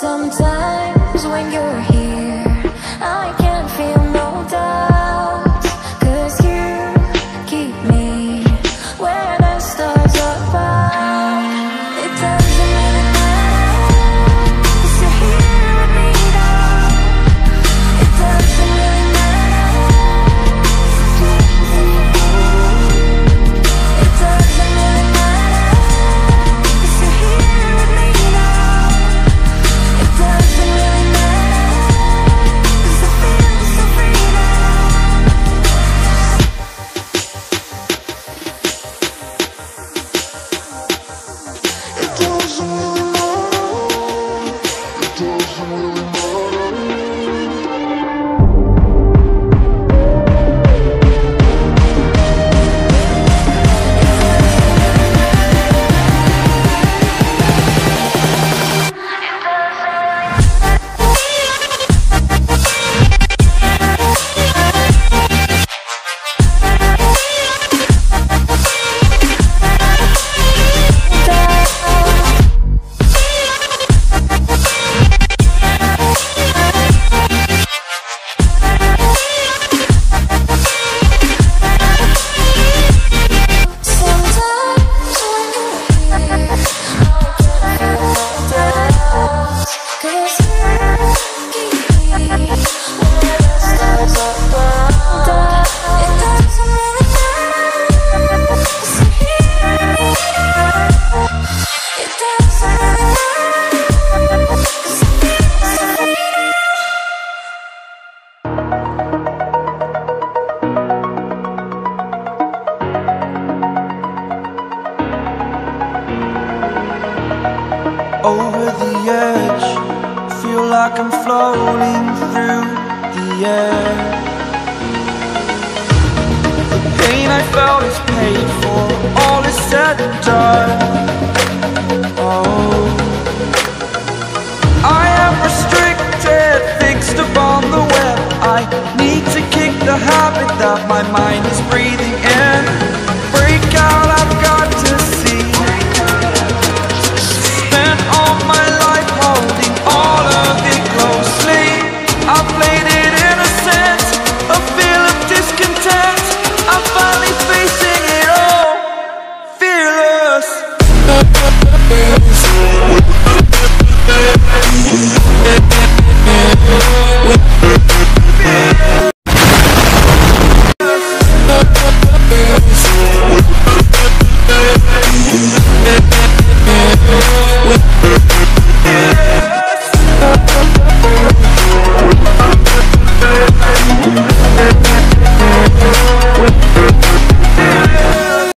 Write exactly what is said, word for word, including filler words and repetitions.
Sometimes when you're here, I can't feel no doubts, 'cause you keep me where the stars are above. It doesn't really matter, 'cause you're here with me now. It doesn't really matter. It doesn't really matter, 'cause you're here with me now. It doesn't really matter, 'cause I feel so free now. It doesn't really matter. It doesn't really matter. Over the edge, feel like I'm floating through the air. The pain I felt is paid for.